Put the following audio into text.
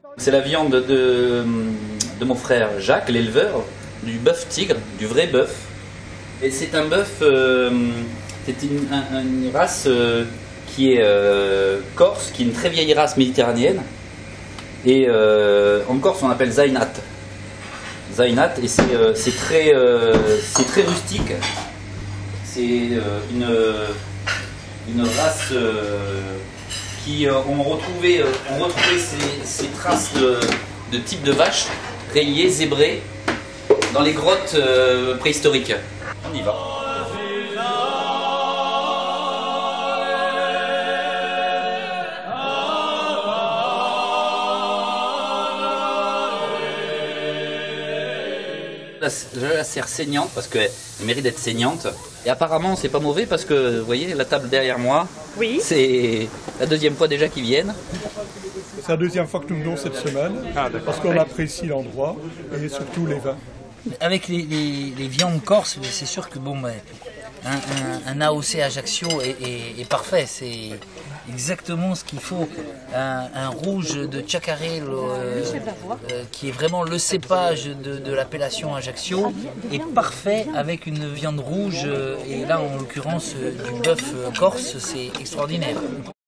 C'est la viande de mon frère Jacques, l'éleveur, du bœuf tigre, du vrai bœuf. Et c'est un bœuf, c'est une race qui est corse, qui est une très vieille race méditerranéenne. Et en Corse, on appelle Zainat. Zainat, et c'est très rustique. C'est une race qui ont retrouvé ces traces de type de vache rayées, zébrées dans les grottes préhistoriques. On y va. Je la sers saignante parce qu'elle mérite d'être saignante. Et apparemment, c'est pas mauvais parce que, vous voyez, la table derrière moi, oui. C'est la deuxième fois déjà qu'ils viennent. C'est la deuxième fois que nous venons cette semaine, parce qu'on apprécie l'endroit et surtout les vins. Avec les viandes corses, c'est sûr que bon, un AOC Ajaccio est parfait. C'est exactement ce qu'il faut. Un rouge de Chacaré qui est vraiment le cépage de l'appellation Ajaccio est parfait avec une viande rouge et là en l'occurrence du bœuf corse, c'est extraordinaire.